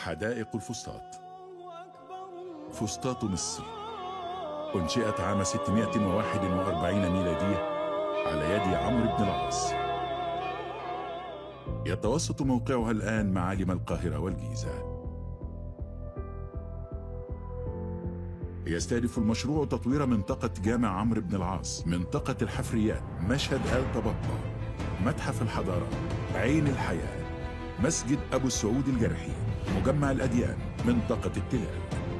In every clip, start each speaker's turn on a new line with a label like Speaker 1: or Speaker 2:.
Speaker 1: حدائق الفسطاط. فسطاط مصر أنشئت عام 641 ميلادية على يد عمرو بن العاص. يتوسط موقعها الآن معالم القاهرة والجيزة. يستهدف المشروع تطوير منطقة جامع عمرو بن العاص، منطقة الحفريات، مشهد آل طبطة، متحف الحضارة، عين الحياة، مسجد أبو السعود الجرحي، مجمع الأديان، منطقة التلال.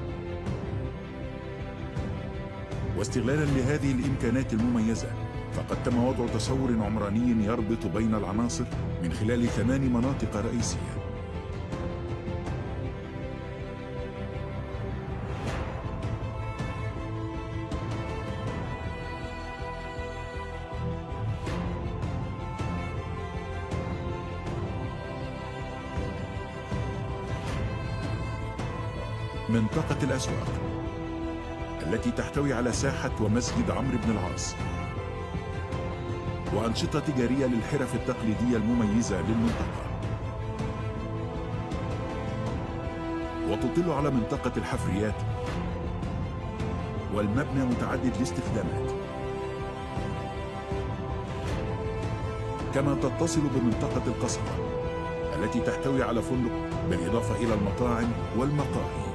Speaker 1: واستغلالا لهذه الإمكانات المميزة فقد تم وضع تصور عمراني يربط بين العناصر من خلال 8 مناطق رئيسية. منطقة الأسواق التي تحتوي على ساحة ومسجد عمرو بن العاص وأنشطة تجارية للحرف التقليدية المميزة للمنطقة. وتطل على منطقة الحفريات والمبنى متعدد الاستخدامات، كما تتصل بمنطقة القصبة التي تحتوي على فندق بالإضافة إلى المطاعم والمقاهي.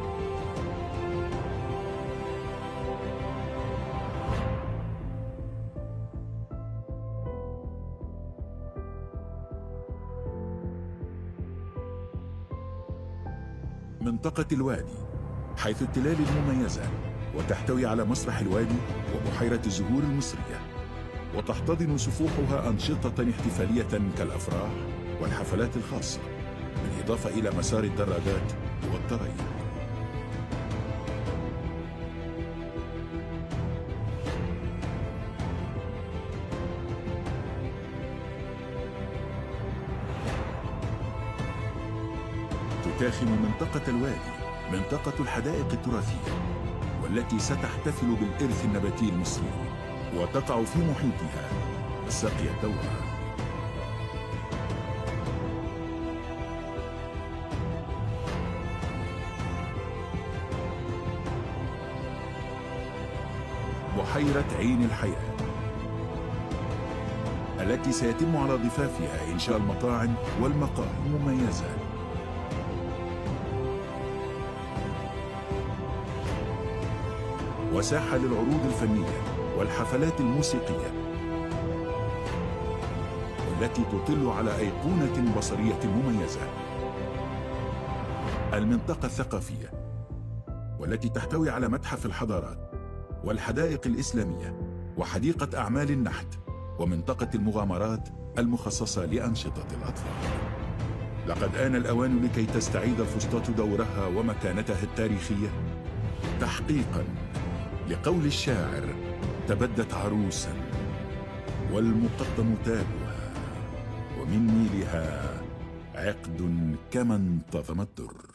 Speaker 1: منطقة الوادي حيث التلال المميزة وتحتوي على مسرح الوادي وبحيرة الزهور المصرية، وتحتضن سفوحها أنشطة احتفالية كالأفراح والحفلات الخاصة، بالإضافة إلى مسار الدراجات والتريح. تداخل منطقة الوادي منطقة الحدائق التراثية والتي ستحتفل بالإرث النباتي المصري، وتقع في محيطها الساقية الدورة. بحيرة عين الحياة التي سيتم على ضفافها إنشاء المطاعم والمقاهي المميزة. وساحة للعروض الفنية والحفلات الموسيقية والتي تطل على أيقونة بصرية مميزة. المنطقة الثقافية والتي تحتوي على متحف الحضارات والحدائق الإسلامية وحديقة أعمال النحت ومنطقة المغامرات المخصصة لأنشطة الأطفال. لقد آن الأوان لكي تستعيد الفسطاط دورها ومكانتها التاريخية تحقيقاً لقول الشاعر: تبدت عروسا والمقدم تاجها ومن نيلها عقد كما انتظم الدر.